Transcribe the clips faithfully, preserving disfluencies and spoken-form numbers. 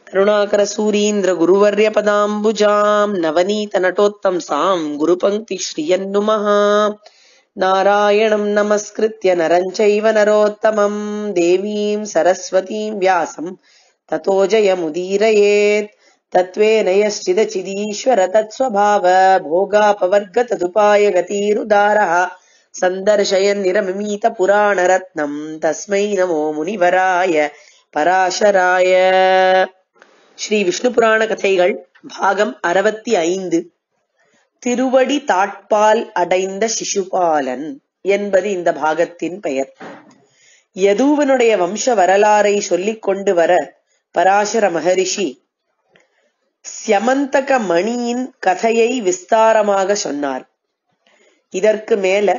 கருணாகர சூரீந்திர குருவர்ய பதாம்புஜாம் நவநீத நட்டோத்தம்சாம் குருபங்கி ஸ்ரீயன்னுமஹ. நாராயணம் நமஸ்கிருத்ய நரஞ்சைவ நரோத்தமம் தேவீம் சரஸ்வதீம் வியாசம் ததோ ஜயமுதீரயேத். தத்வேன யஸ்சிதசிதீஸ்வர தத்ஸ்வபாவ போகாபவர்க ததுபாய கதீருதாரः சந்தர்ஷயன் நிரமிமீத புராண ரத்னம் தஸ்மை நமோ முனிவராய பராசராய. ஸ்ரீ விஷ்ணு புராண கதைகள் பாகம் அறுபத்தி ஐந்து. திருவடி தாட்பால் அடைந்த சிசுபாலன் என்பது இந்த பாகத்தின் பெயர். யதுவனுடைய வம்ச வரலாறை சொல்லிக் கொண்டு வர பராசர மகரிஷி ஸ்யமந்தக மணியின் கதையை விஸ்தாரமாக சொன்னார். இதற்கு மேல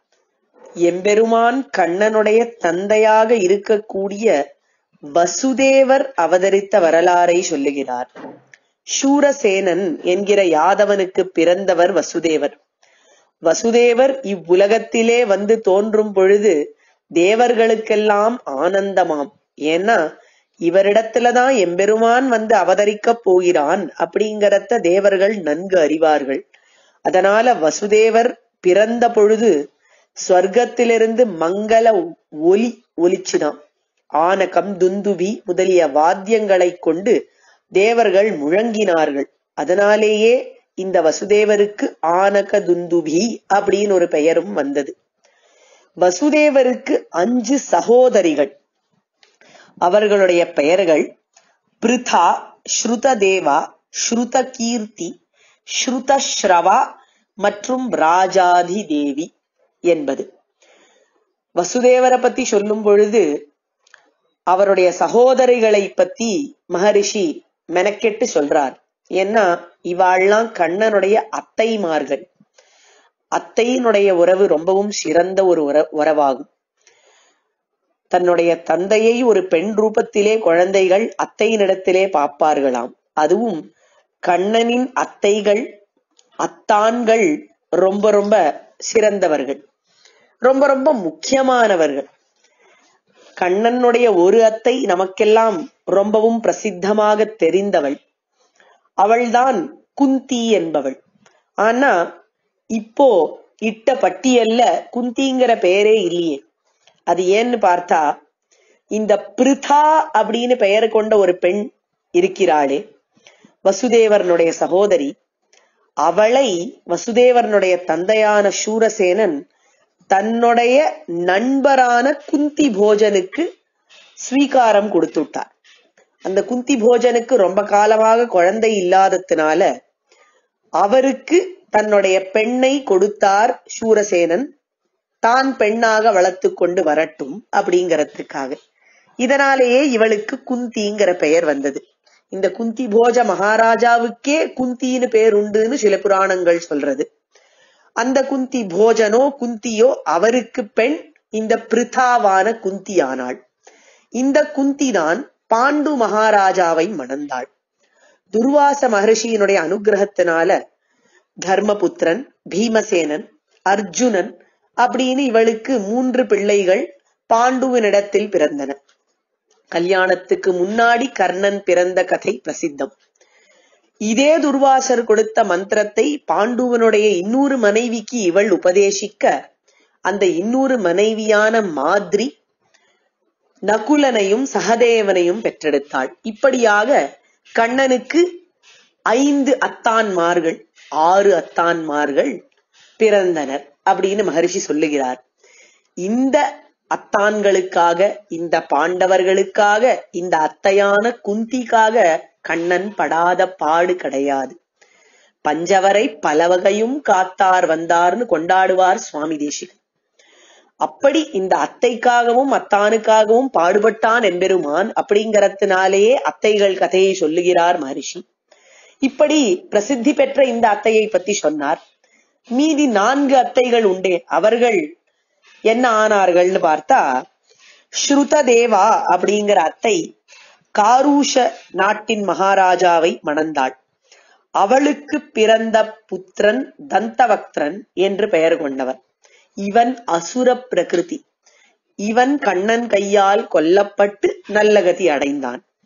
எம்பெருமான் கண்ணனுடைய தந்தையாக இருக்கக்கூடிய வசுதேவர் அவதரித்த வரலாறை சொல்லுகிறார். சூரசேனன் என்கிற யாதவனுக்கு பிறந்தவர் வசுதேவர். வசுதேவர் இவ்வுலகத்திலே வந்து தோன்றும் பொழுது தேவர்களுக்கெல்லாம் ஆனந்தமாம். ஏன்னா இவரிடத்துலதான் எம்பெருமான் வந்து அவதரிக்க போகிறான் அப்படிங்கறத தேவர்கள் நன்கு அறிவார்கள். அதனால வசுதேவர் பிறந்த பொழுது ஸ்வர்க்கத்திலிருந்து மங்கள ஒலி ஒலிச்சுதான். ஆனகம் துந்துபி முதலிய வாத்தியங்களை கொண்டு தேவர்கள் முழங்கினார்கள். அதனாலேயே இந்த வசுதேவருக்கு ஆனக துந்துபி அப்படின்னு ஒரு பெயரும் வந்தது. வசுதேவருக்கு அஞ்சு சகோதரிகள். அவர்களுடைய பெயர்கள் பிருதா, ஸ்ருததேவா, ஸ்ருதகீர்த்தி, ஸ்ருதஸ்ரவா மற்றும் ராஜாதி தேவி என்பது. வசுதேவரை பத்தி சொல்லும் பொழுது அவருடைய சகோதரிகளை பத்தி மகரிஷி மெனக்கெட்டு சொல்றார். ஏன்னா இவாள்லாம் கண்ணனுடைய அத்தைமார்கள். அத்தையினுடைய உறவு ரொம்பவும் சிறந்த ஒரு உற உறவாகும். தன்னுடைய தந்தையை ஒரு பெண் ரூபத்திலே குழந்தைகள் அத்தையினிடத்திலே பார்ப்பார்களாம். அதுவும் கண்ணனின் அத்தைகள் அத்தான்கள் ரொம்ப ரொம்ப சிறந்தவர்கள், ரொம்ப ரொம்ப முக்கியமானவர்கள். கண்ணனுடைய ஒரு அத்தை நமக்கெல்லாம் ரொம்பவும் பிரசித்தமாக தெரிந்தவள். அவள்தான் குந்தி என்பவள். ஆனா இப்போ இட்ட பட்டியல்ல குந்திங்கிற பெயரே இல்லையே. அது ஏன்னு பார்த்தா, இந்த பிருதா அப்படின்னு பெயர் கொண்ட ஒரு பெண் இருக்கிறாளே, வசுதேவரனுடைய சகோதரி, அவளை வசுதேவரனுடைய தந்தையான சூரசேனன் தன்னுடைய நண்பரான குந்தி போஜனுக்கு ஸ்வீகாரம் கொடுத்துட்டார். அந்த குந்தி போஜனுக்கு ரொம்ப காலமாக குழந்தை இல்லாததுனால அவருக்கு தன்னுடைய பெண்ணை கொடுத்தார் சூரசேனன், தான் பெண்ணாக வளர்த்து கொண்டு வரட்டும் அப்படிங்கறதுக்காக. இதனாலேயே இவளுக்கு குந்திங்கிற பெயர் வந்தது. இந்த குந்தி போஜ மகாராஜாவுக்கே குந்தின்னு பேர் உண்டுன்னு சில புராணங்கள் சொல்றது. அந்த குந்தி போஜனோ குந்தியோ அவருக்கு பெண் இந்த பிருதாவான குந்தியானாள். இந்த குந்தி தான் பாண்டு மகாராஜாவை மணந்தாள். துர்வாச மகர்ஷியினுடைய அனுகிரகத்தினால தர்மபுத்திரன், பீமசேனன், அர்ஜுனன் அப்படின்னு இவளுக்கு மூன்று பிள்ளைகள் பாண்டுவினிடத்தில் பிறந்தன. கல்யாணத்துக்கு முன்னாடி கர்ணன் பிறந்த கதை பிரசித்தம். இதே துர்வாசர் கொடுத்த மந்திரத்தை பாண்டுவனுடைய இன்னொரு மனைவிக்கு இவள் உபதேசிக்க, அந்த இன்னொரு மனைவியான மாதிரி நகுலனையும் சகதேவனையும் பெற்றெடுத்தாள். இப்படியாக கண்ணனுக்கு ஐந்து அத்தான்மார்கள், ஆறு அத்தான்மார்கள் பிறந்தனர் அப்படின்னு மகரிஷி சொல்லுகிறார். இந்த அத்தான்களுக்காக, இந்த பாண்டவர்களுக்காக, இந்த அத்தையான குந்திக்காக கண்ணன் படாத பாடு கிடையாது. பஞ்சவரை பலவகையும் காத்தார் வந்தார்னு கொண்டாடுவார் சுவாமி தேசிகன். அப்படி இந்த அத்தைக்காகவும் அத்தானுக்காகவும் பாடுபட்டான் எம்பெருமான். அப்படிங்கறதுனாலேயே அத்தைகள் கதையை சொல்லுகிறார் மகரிஷி. இப்படி பிரசித்தி பெற்ற இந்த அத்தையை பத்தி சொன்னார். மீதி நான்கு அத்தைகள் உண்டே, அவர்கள் என்ன ஆனார்கள்னு பார்த்தா, ஸ்ருததேவா அப்படிங்கிற அத்தை காரூஷ நாட்டின் மகாராஜாவை மணந்தாள். அவளுக்கு பிறந்த புத்திரன் தந்தவக்திரன் என்று பெயர் கொண்டவர். இவன் அசுர பிரகிருதி. இவன் கண்ணன் கையால் கொல்லப்பட்டு நல்லகதி அடைந்தான்.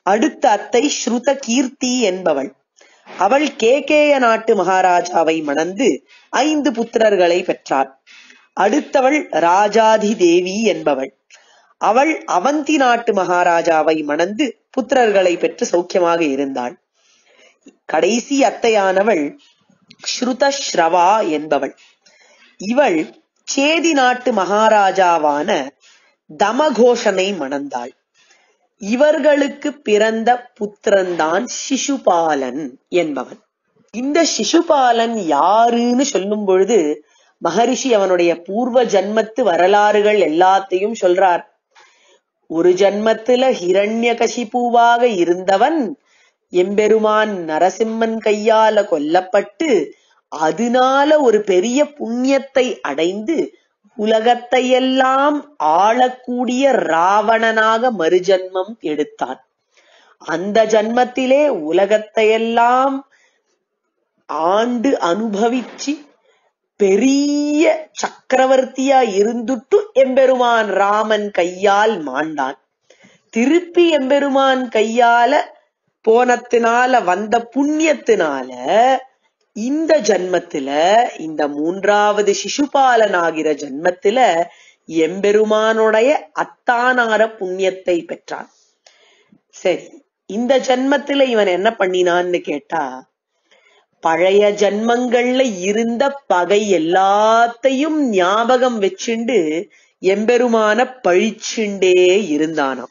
அடுத்த அத்தை ஸ்ருத கீர்த்தி என்பவள். அவள் கேகேய நாட்டு மகாராஜாவை மணந்து ஐந்து புத்திரர்களை பெற்றாள். அடுத்தவள் ராஜாதி தேவி என்பவள். அவள் அவந்தி நாட்டு மகாராஜாவை மணந்து புத்திரர்களை பெற்று சௌக்கியமாக இருந்தாள். கடைசி அத்தையானவள் ஸ்ருதஸ்ரவா என்பவள். இவள் சேதி நாட்டு மகாராஜாவான தமகோஷனை மணந்தாள். இவர்களுக்கு பிறந்த புத்திரன்தான் சிசுபாலன் என்பவன். இந்த சிசுபாலன் யாருன்னு சொல்லும் பொழுது மகரிஷி அவனுடைய பூர்வ ஜன்மத்து வரலாறுகள் எல்லாத்தையும் சொல்றார். ஒரு ஜன்மத்துல ஹிரண்யகசிபுவாக இருந்தவன் எம்பெருமான் நரசிம்மன் கையால கொல்லப்பட்டு அதனால ஒரு பெரிய புண்ணியத்தை அடைந்து உலகத்தையெல்லாம் ஆளக்கூடிய ராவணனாக மறுஜன்மம் எடுத்தான். அந்த ஜன்மத்திலே உலகத்தையெல்லாம் ஆண்டு அனுபவிச்சு பெரிய சக்கரவர்த்தியா இருந்துட்டு எம்பெருமான் ராமன் கையால் மாண்டான். திருப்பி எம்பெருமான் கையால போனத்தினால வந்த புண்ணியத்தினால இந்த ஜன்மத்துல இந்த மூன்றாவது சிசுபாலன் ஆகிற ஜன்மத்துல எம்பெருமானுடைய அத்தானார புண்ணியத்தை பெற்றான். சரி, இந்த ஜன்மத்துல இவன் என்ன பண்ணினான்னு கேட்டா, பழைய ஜன்மங்கள்ல இருந்த பகை எல்லாத்தையும் ஞாபகம் வச்சுண்டு எம்பெருமான பழிச்சுண்டே இருந்தானாம்.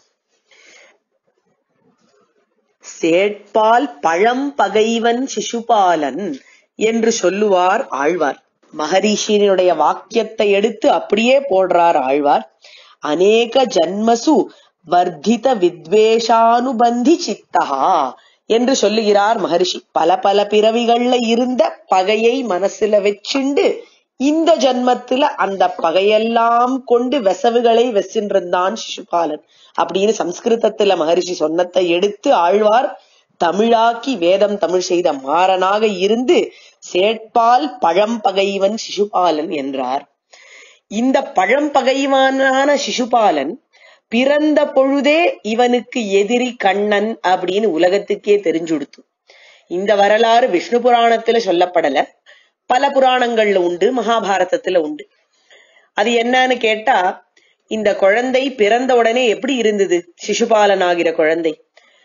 சேட்பால் பழம் பகைவன் சிசுபாலன் என்று சொல்லுவார் ஆழ்வார். மகரிஷியினுடைய வாக்கியத்தை எடுத்து அப்படியே போடுறார் ஆழ்வார். அநேக ஜன்மசு வர்த்தித வித்வேஷானுபந்தி சித்தஹா என்று சொல்லுகிறார் மகரிஷி. பல பல பிறவிகள்ல இருந்த பகையை மனசுல வச்சுண்டு இந்த ஜன்மத்துல அந்த பகையெல்லாம் கொண்டு வெசவுகளை வெசின்றிருந்தான் சிசுபாலன் அப்படின்னு சம்ஸ்கிருதத்துல மகரிஷி சொன்னத்தை எடுத்து ஆழ்வார் தமிழாக்கி வேதம் தமிழ் செய்த மாறனாக இருந்து சேட்பால் பழம்பகைவன் சிசுபாலன் என்றார். இந்த பழம்பகைவான சிசுபாலன் பிறந்த பொழுதே இவனுக்கு எதிரி கண்ணன் அப்படின்னு உலகத்துக்கே தெரிஞ்சுடுத்து. இந்த வரலாறு விஷ்ணு புராணத்துல சொல்லப்படல, பல புராணங்கள்ல உண்டு, மகாபாரதத்துல உண்டு. அது என்னன்னு கேட்டா, இந்த குழந்தை பிறந்த உடனே எப்படி இருந்தது? சிசுபாலன் ஆகிற குழந்தை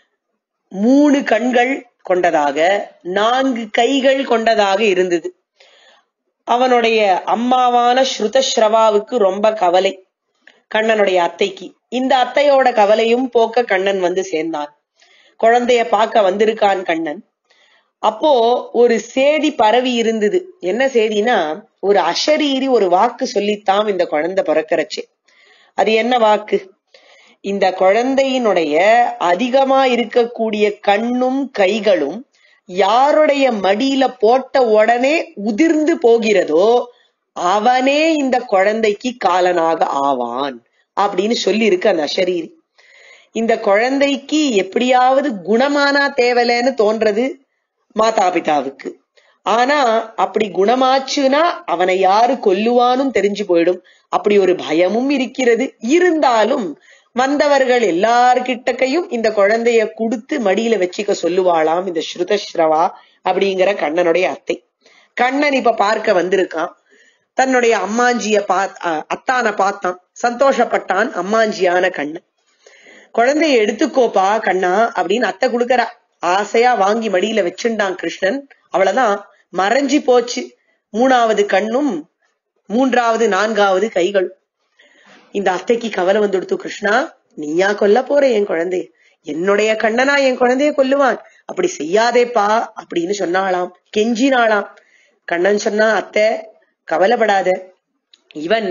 மூணு கண்கள் கொண்டதாக, நான்கு கைகள் கொண்டதாக இருந்தது. அவனுடைய அம்மாவான ஸ்ருதஸ்ரவாவுக்கு ரொம்ப கவலை, கண்ணனுடைய அத்தைக்கு. இந்த அத்தையோட கவலையும் போக்க கண்ணன் வந்து சேர்ந்தான். குழந்தைய பார்க்க வந்திருக்கான் கண்ணன். அப்போ ஒரு சேதி பரவி இருந்தது. என்ன சேதினா, ஒரு அஷரீரி ஒரு வாக்கு சொல்லித்தான் இந்த குழந்தை பிறக்கறச்சு. அது என்ன வாக்கு? இந்த குழந்தையினுடைய அதிகமா இருக்கக்கூடிய கண்ணும் கைகளும் யாருடைய மடியில போட்ட உடனே உதிர்ந்து போகிறதோ அவனே இந்த குழந்தைக்கு காலனாக ஆவான் அப்படின்னு சொல்லி இருக்கு அந்த அஷரீரி. இந்த குழந்தைக்கு எப்படியாவது குணமானா தேவலைன்னு தோன்றது மாதாபிதாவுக்கு. ஆனா அப்படி குணமாச்சுன்னா அவனை யாரு கொல்லுவானும் தெரிஞ்சு போயிடும், அப்படி ஒரு பயமும் இருக்கிறது. இருந்தாலும் வந்தவர்கள் எல்லார்கிட்டக்கையும் இந்த குழந்தைய கொடுத்து மடியில வச்சுக்க சொல்லுவாளாம் இந்த ஸ்ருதஸ்ரவா அப்படிங்கிற கண்ணனுடைய அத்தை. கண்ணன் இப்ப பார்க்க வந்திருக்கான். தன்னுடைய அம்மாஞ்சிய பா அத்தான பார்த்தான், சந்தோஷப்பட்டான். அம்மாஞ்சியான கண்ணன், குழந்தைய எடுத்துக்கோப்பா கண்ணா அப்படின்னு அத்தை கொடுக்கறா. ஆசையா வாங்கி மடியில வச்சுட்டான் கிருஷ்ணன். அவ்வளவுதான், மறைஞ்சி போச்சு மூணாவது கண்ணும் மூன்றாவது நான்காவது கைகள். இந்த அத்தைக்கு கவலை வந்துடுத்து. கிருஷ்ணா, நீயா கொல்ல போற என் குழந்தைய? என்னுடைய கண்ணனா என் குழந்தைய கொல்லுவான், அப்படி செய்யாதேப்பா அப்படின்னு சொன்னாலாம், கெஞ்சினாலாம். கண்ணன் சொன்னா, அத்தை கவலைப்படாத, இவன்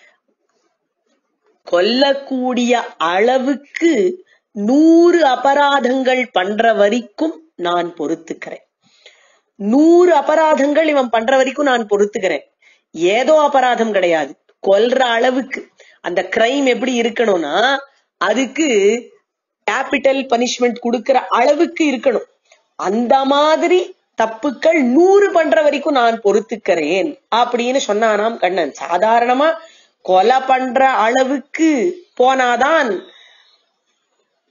கொல்லக்கூடிய அளவுக்கு நூறு அபராதங்கள் பண்ற வரைக்கும் நான் பொறுத்துக்கிறேன். நூறு அபராதங்கள் இவன் பண்ற வரைக்கும் நான் பொறுத்துக்கிறேன். ஏதோ அபராதம் கிடையாது, கொல்ற அளவுக்கு. அந்த கிரைம் எப்படி இருக்கணும்னா, அதுக்கு கேபிட்டல் பனிஷ்மெண்ட் கொடுக்கிற அளவுக்கு இருக்கணும். அந்த மாதிரி தப்புக்கள் நூறு பண்ற வரைக்கும் நான் பொறுத்துக்கிறேன் அப்படின்னு சொன்னானாம் கண்ணன். சாதாரணமா கொலை பண்ற அளவுக்கு போனாதான்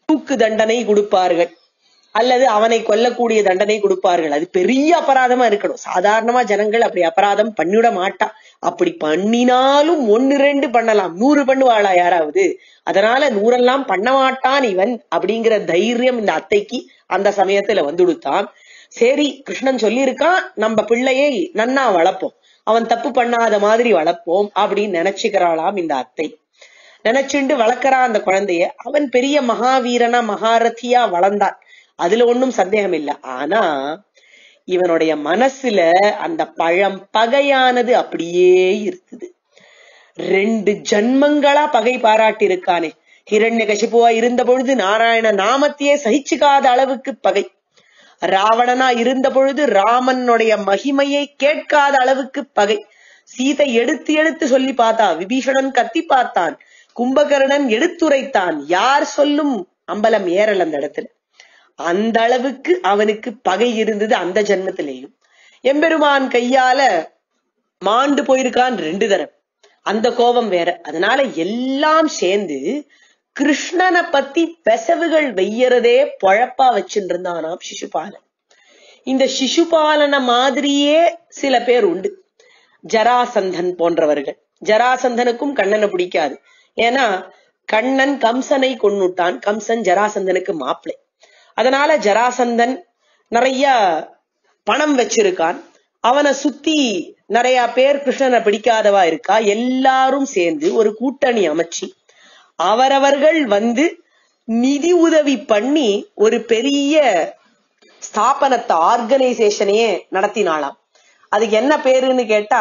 தூக்கு தண்டனை கொடுப்பார்கள், அல்லது அவனை கொல்லக்கூடிய தண்டனை கொடுப்பார்கள். அது பெரிய அபராதமா இருக்கணும். சாதாரணமா ஜனங்கள் அப்படி அபராதம் பண்ணிவிட மாட்டா. அப்படி பண்ணினாலும் ஒன்னு ரெண்டு பண்ணலாம், நூறு பண்ணுவாளா யாராவது? அதனால நூறெல்லாம் பண்ண மாட்டான் இவன் அப்படிங்கிற தைரியம் இந்த அத்தைக்கு அந்த சமயத்துல வந்துடுத்தான். சரி, கிருஷ்ணன் சொல்லியிருக்கான், நம்ம பிள்ளையை நன்னா வளர்ப்போம், அவன் தப்பு பண்ணாத மாதிரி வளர்ப்போம் அப்படின்னு நினைச்சுக்கிறாளாம் இந்த அத்தை. நினைச்சுண்டு வளர்க்கறா அந்த குழந்தைய. அவன் பெரிய மகாவீரனா மகாரதியா வளர்ந்தான், அதுல ஒன்னும் சந்தேகம் இல்லை. ஆனா இவனுடைய மனசுல அந்த பழம் பகையானது அப்படியே இருக்குது. ரெண்டு ஜன்மங்களா பகை பாராட்டி இருக்கானே. ஹிரண்யகசிபுவா இருந்த பொழுது நாராயண நாமத்தையே சகிச்சுக்காத அளவுக்கு பகை. ராவணனா இருந்த பொழுது ராமனுடைய மகிமையை கேட்காத அளவுக்கு பகை. சீதை எடுத்து எடுத்து சொல்லி பார்த்தா, விபீஷணன் கத்தி பார்த்தான், கும்பகர்ணன் எடுத்துரைத்தான், யார் சொல்லும் அம்பலம் ஏறல் அந்த இடத்துல. அந்த அளவுக்கு அவனுக்கு பகை இருந்தது அந்த ஜென்மத்திலேயும். எம்பெருமான் கையால மாண்டு போயிருக்கான் ரெண்டு தரம், அந்த கோபம் வேற. அதனால எல்லாம் சேர்ந்து கிருஷ்ணனை பத்தி பெசவுகள் வெய்யறதே பொழப்பா வச்சுட்டு இருந்தானாம் சிசுபாலன். இந்த சிசுபாலன மாதிரியே சில பேர் உண்டு, ஜராசந்தன் போன்றவர்கள். ஜராசந்தனுக்கும் கண்ணனை பிடிக்காது. ஏன்னா கண்ணன் கம்சனை கொன்னுட்டான், கம்சன் ஜராசந்தனுக்கு மாப்பிள்ளை. அதனால ஜராசந்தன் நிறைய பணம் வச்சிருக்கான், அவனை சுத்தி நிறைய பேர் கிருஷ்ணனை பிடிக்காதவா இருக்கா. எல்லாரும் சேர்ந்து ஒரு கூட்டணி அமைச்சு அவரவர்கள் வந்து நிதி உதவி பண்ணி ஒரு பெரிய ஸ்தாபனத்தை, ஆர்கனைசேஷனையே நடத்தினாலாம். அதுக்கு என்ன பேருன்னு கேட்டா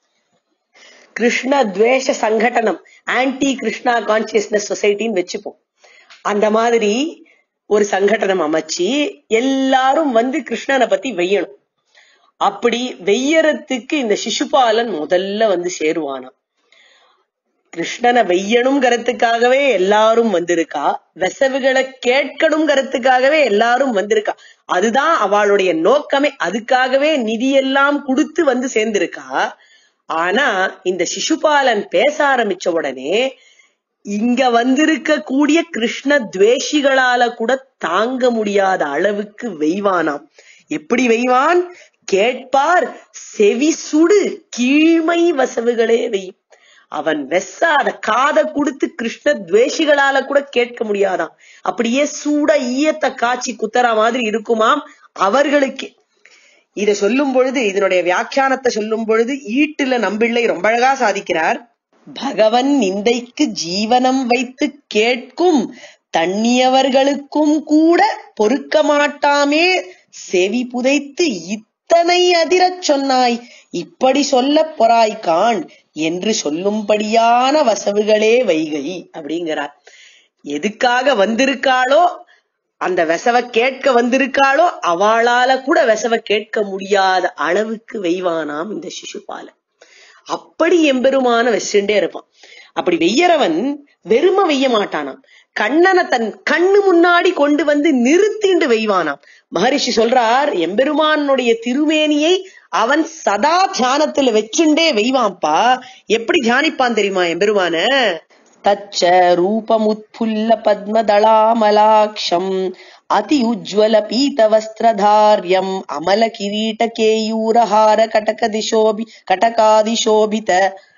கிருஷ்ண துவேஷ சங்கடனம், ஆன்டி கிருஷ்ணா கான்சியஸ்னஸ் சொசைட்டின்னு வச்சுப்போம். அந்த மாதிரி ஒரு சங்கடனம் அமைச்சு எல்லாரும் வந்து கிருஷ்ணனை பத்தி வெய்யணும். அப்படி வெய்யறதுக்கு இந்த சிசுபாலன் முதல்ல வந்து சேருவானா. கிருஷ்ணனை வெய்யணுங்கிறதுக்காகவே எல்லாரும் வந்திருக்கா, வெசவுகளை கேட்கணுங்கிறதுக்காகவே எல்லாரும் வந்திருக்கா. அதுதான் அவளுடைய நோக்கமே. அதுக்காகவே நிதியெல்லாம் கொடுத்து வந்து சேர்ந்திருக்கா. ஆனா இந்த சிசுபாலன் பேச ஆரம்பிச்ச உடனே இங்க வந்திருக்க கூடிய கிருஷ்ண துவேஷிகளால கூட தாங்க முடியாத அளவுக்கு வெய்வானாம். எப்படி வெய்வான்? கேட்பார் செவி சுடு கீழ்மை வசவுகளே வெய்யும். அவன் வெசாத காதை கொடுத்து கிருஷ்ண துவேஷிகளால கூட கேட்க முடியாதாம். அப்படியே சூட ஈயத்தை காய்ச்சி குத்தரா மாதிரி இருக்குமாம் அவர்களுக்கு. இத சொல்லும் பொழுது, இதனுடைய வியாக்கியானத்தை சொல்லும் பொழுது ஈட்டுல நம்பிள்ளை ரொம்ப அழகா சாதிக்கிறார். பகவன் நிந்தைக்கு ஜீவனம் வைத்து கேட்கும் தண்ணியவர்களுக்கும் கூட பொறுக்க மாட்டாமே செவி புதைத்து இத்தனை அதிரச் சொன்னாய், இப்படி சொல்ல பொறாய்கான் என்று சொல்லும்படியான வசவுகளே வைகை அப்படிங்கிறார். எதுக்காக வந்திருக்காளோ, அந்த வெசவ கேட்க வந்திருக்காளோ, அவளால கூட வெசவ கேட்க முடியாத அளவுக்கு வெய்வானாம் இந்த சிசுபாலன். அப்படி எம்பெருமான வச்சுட்டே இருப்பான். அப்படி வெய்யறவன் வெறும வெய்ய மாட்டானாம், கண்ணனை தன் கண்ணு முன்னாடி கொண்டு வந்து நிறுத்திண்டு வெய்வானாம். மகரிஷி சொல்றார், எம்பெருமானுடைய திருமேனியை அவன் சதா தியானத்துல வச்சுண்டே வெய்வான்ப்பா. எப்படி தியானிப்பான் தெரியுமா எம்பெருமான? தச்ச ரூபமுத்புல்ல பத்மதளாமலாக்ஷம் அதி உஜ்வல பீத வஸ்திரதார்யம் அமல கிரீட கேயூரஹார கடகதிஷோபி கடகாதிஷோபித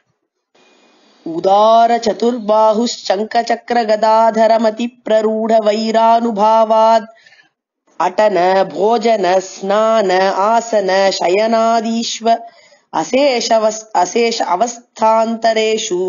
உதார சதுர்பாஹுஷ்சங்க சக்கர கதாதரமதி பிரரூಢ வைரானுபாவாத் அடன போஜன ஸ்நான ஆசன சயனாதீஸ்வ அசேஷ அசேஷ அவஸ்தாந்தரேஷு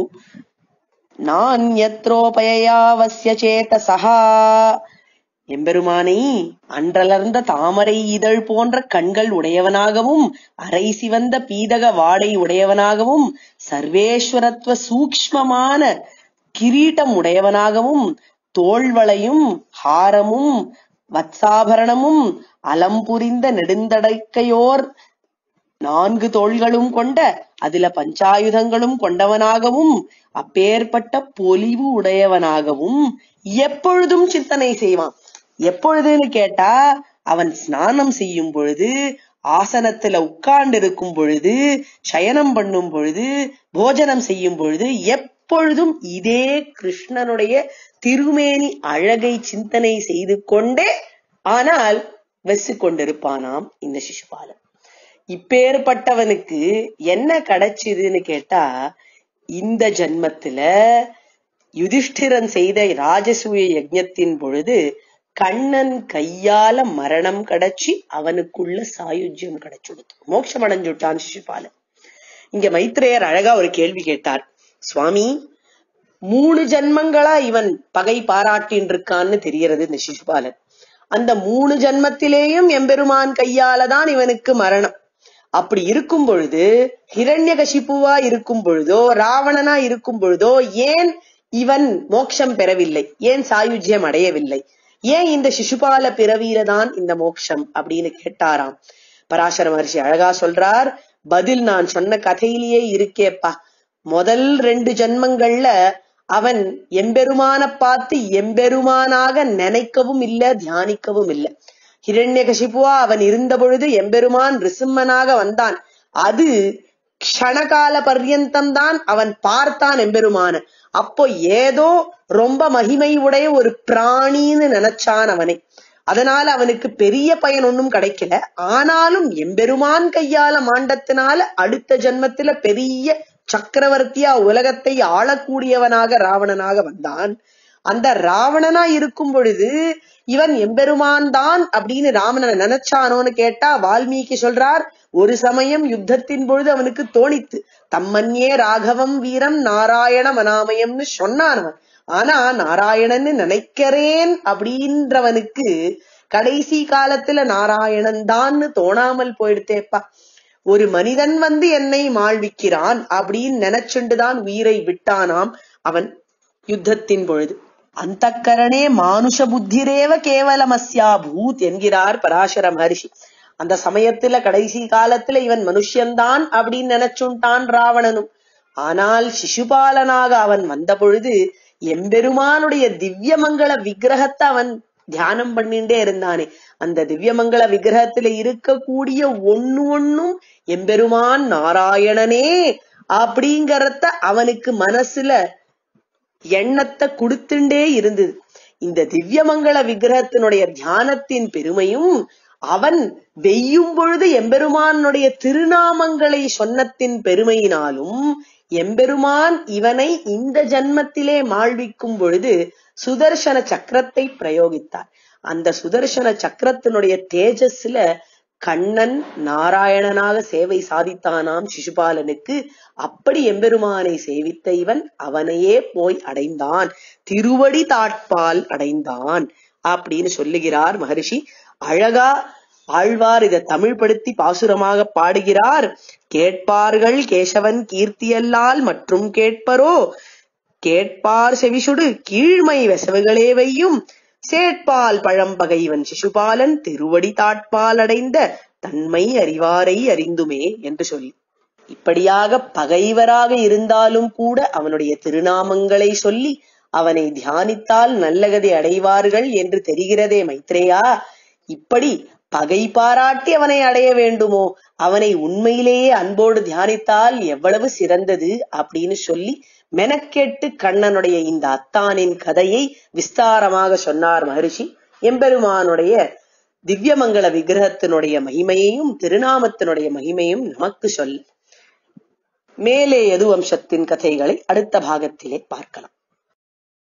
நான்யத்ரோபயாவஸ்ய சேதசஹா. எம்பெருமானை அன்றலர்ந்த தாமரை இதழ் போன்ற கண்கள் உடையவனாகவும் அரை சிவந்த பீதக வாடை உடையவனாகவும் சர்வேஸ்வரத்துவ சூக்ஷ்மமான கிரீட்டம் உடையவனாகவும் தோள்வளையும் ஹாரமும் வத்சாபரணமும் அலம்புரிந்த நெடுந்தடைக்கையோர் நான்கு தோள்களும் கொண்ட அதுல பஞ்சாயுதங்களும் கொண்டவனாகவும் அப்பேற்பட்ட பொலிவு உடையவனாகவும் எப்பொழுதும் சிந்தனை செய்வான். எப்பொழுதுன்னு கேட்டா, அவன் ஸ்நானம் செய்யும் பொழுது, ஆசனத்துல உட்கார்ந்து இருக்கும் பொழுது, சயனம் பண்ணும் பொழுது, போஜனம் செய்யும் பொழுது எப்பொழுதும் இதே கிருஷ்ணனுடைய திருமேனி அழகை சிந்தனை செய்து கொண்டே ஆனால் வெசு கொண்டிருப்பானாம் இந்த சிசுபாலன். இப்பேற்பட்டவனுக்கு என்ன கிடைச்சதுன்னு கேட்டா, இந்த ஜன்மத்துல யுதிஷ்டிரன் செய்த ராஜசூய யஜ்ஞத்தின் பொழுது கண்ணன் கையால மரணம் கிடைச்சி அவனுக்குள்ள சாயுஜ்யம் கிடைச்சுடுது, மோட்சம் அடைஞ்சுட்டான் சிசுபாலன். இங்க மைத்ரேயர் அழகா ஒரு கேள்வி கேட்டார். சுவாமி, மூணு ஜன்மங்களா இவன் பகை பாராட்டின் இருக்கான்னு தெரியறது இந்த சிசுபாலன். அந்த மூணு ஜன்மத்திலேயும் எம்பெருமான் கையாலதான் இவனுக்கு மரணம். அப்படி இருக்கும் பொழுது, ஹிரண்யகசிபுவா இருக்கும் பொழுதோ ராவணனா இருக்கும் பொழுதோ ஏன் இவன் மோட்சம் பெறவில்லை, ஏன் சாயுஜ்யம் அடையவில்லை, ஏன் இந்த சிசுபால பிறவியில தான் இந்த மோட்சம் அப்படின்னு கேட்டாராம். பராசர மகர்ஷி அழகா சொல்றார், பதில் நான் சொன்ன கதையிலேயே இருக்கேப்பா. முதல் ரெண்டு ஜன்மங்கள்ல அவன் எம்பெருமான பார்த்து எம்பெருமானாக நினைக்கவும் இல்ல, தியானிக்கவும் இல்லை. ஹிரண்யகசிபுவா அவன் இருந்த பொழுது எம்பெருமான் ரிசிம்மனாக வந்தான். அது க்ஷணகால பர்யந்தம் தான் அவன் பார்த்தான் எம்பெருமான. அப்போ ஏதோ ரொம்ப மகிமை உடைய ஒரு பிராணின்னு நினைச்சான் அவனை. அதனால அவனுக்கு பெரிய பயன் ஒன்னும் கிடைக்கல. ஆனாலும் எம்பெருமான் கையால மாண்டத்தினால அடுத்த ஜன்மத்துல பெரிய சக்கரவர்த்தியா உலகத்தை ஆளக்கூடியவனாக ராவணனாக வந்தான். அந்த ராவணனா இருக்கும் பொழுது இவன் எம்பெருமான் தான் அப்படின்னு ராவணனை நினைச்சானோன்னு கேட்டா வால்மீகி சொல்றார், ஒரு சமயம் யுத்தத்தின் பொழுது அவனுக்கு தோணித்து, தம்மன்யே ராகவம் வீரம் நாராயண மனாமயம்னு சொன்னான் அவன். ஆனா நாராயணன்னு நினைக்கிறேன் அப்படின்றவனுக்கு கடைசி காலத்துல நாராயணன் தான்னு தோணாமல் போயிடுத்தேப்பா. ஒரு மனிதன் வந்து என்னை மாழ்விக்கிறான் அப்படின்னு நினைச்சுண்டுதான் உயிரை விட்டானாம் அவன் யுத்தத்தின் பொழுது. அந்த கரணே மானுஷ புத்திரேவ கேவலமஸ்யா பூத் என்கிறார் பராசர மகர்ஷி. அந்த சமயத்துல கடைசி காலத்துல இவன் மனுஷன்தான் அப்படின்னு நினைச்சுட்டான் ராவணனும். ஆனால் சிசுபாலனாக அவன் வந்த பொழுது எம்பெருமானுடைய திவ்யமங்கள விக்கிரகத்தை அவன் தியானம் பண்ணிட்டே இருந்தானே. அந்த திவ்யமங்கள விக்கிரகத்துல இருக்கக்கூடிய ஒண்ணு ஒண்ணும் எம்பெருமான் நாராயணனே அப்படிங்கறத அவனுக்கு மனசுல எண்ணத்தை கொடுத்துட்டே இருந்தது. இந்த திவ்யமங்கள விக்கிரகத்தினுடைய தியானத்தின் பெருமையும் அவன் வெய்யும் பொழுது எம்பெருமானுடைய திருநாமங்களை சொன்னத்தின் பெருமையினாலும் எம்பெருமான் இவனை இந்த ஜன்மத்திலே மாழ்விக்கும் பொழுது சுதர்சன சக்கரத்தை பிரயோகித்தார். அந்த சுதர்சன சக்கரத்தினுடைய தேஜஸ்ல கண்ணன் நாராயணனாக சேவை சாதித்தானாம் சிசுபாலனுக்கு. அப்படி எம்பெருமானை சேவித்த இவன் அவனையே போய் அடைந்தான், திருவடி தாட்பால் அடைந்தான் அப்படின்னு சொல்லுகிறார் மகரிஷி. அழகா ஆழ்வார் இதை தமிழ் படுத்தி பாசுரமாக பாடுகிறார். கேட்பார்கள் கேசவன் கீர்த்தியல்லால் மற்றும் கேட்பரோ, கேட்பார் செவிசுடு கீழ்மை வெசவுகளே வையும் சேட்பால் பழம்பகைவன் சிசுபாலன் திருவடி தாட்பால் அடைந்த தன்மை அறிவாரை அறிந்துமே என்று சொல்லி, இப்படியாக பகைவராக இருந்தாலும் கூட அவனுடைய திருநாமங்களை சொல்லி அவனை தியானித்தால் நல்லகதி அடைவார்கள் என்று தெரிகிறதே மைத்ரேயா. இப்படி பகை பாராட்டி அவனை அடைய வேண்டுமோ, அவனை உண்மையிலேயே அன்போடு தியானித்தால் எவ்வளவு சிறந்தது அப்படின்னு சொல்லி மெனக்கெட்டு கண்ணனுடைய இந்த அத்தானின் கதையை விஸ்தாரமாக சொன்னார் மகரிஷி. எம்பெருமானுடைய திவ்யமங்கள விக்கிரகத்தினுடைய மகிமையையும் திருநாமத்தினுடைய மகிமையும் நமக்கு சொல்ல மேலே யது வம்சத்தின் கதைகளை அடுத்த பாகத்திலே பார்க்கலாம்.